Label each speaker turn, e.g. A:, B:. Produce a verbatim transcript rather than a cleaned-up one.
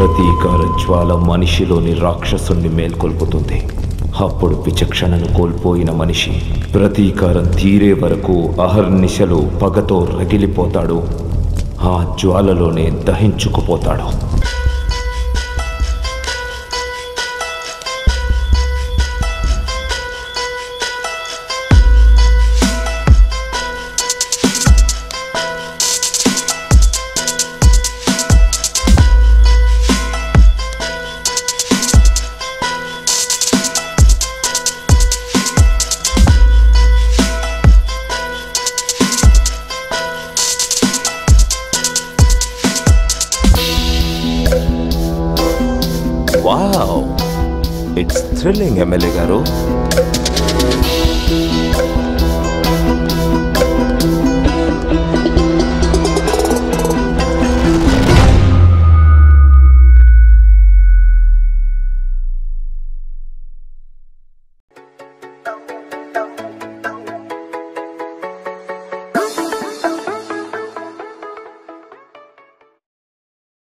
A: ప్రతీకార జ్వాల మనిషిలోని రాక్షసుణ్ణి మేల్కొల్పుతుంది. అప్పుడు విచక్షణను కోల్పోయిన మనిషి ప్రతీకారం తీరే వరకు అహర్నిశలు పగతో రగిలిపోతాడు. ఆ జ్వాలలోనే దహించుకుపోతాడు. వావ్, ఇట్స్ థ్రిల్లింగ్ ఎమ్మెల్యే గారు.